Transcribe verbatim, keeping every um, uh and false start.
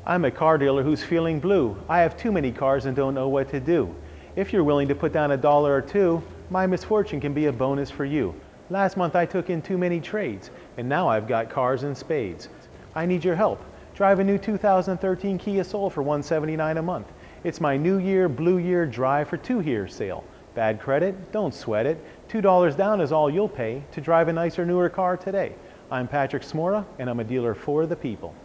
I'm a car dealer who's feeling blue. I have too many cars and don't know what to do. If you're willing to put down a dollar or two, my misfortune can be a bonus for you. Last month I took in too many trades, and now I've got cars in spades. I need your help. Drive a new two thousand thirteen Kia Soul for one hundred seventy-nine dollars a month. It's my New Year, Blue Year Drive for Two Year sale. Bad credit? Don't sweat it. two dollars down is all you'll pay to drive a nicer, newer car today. I'm Patrick Smora, and I'm a dealer for the people.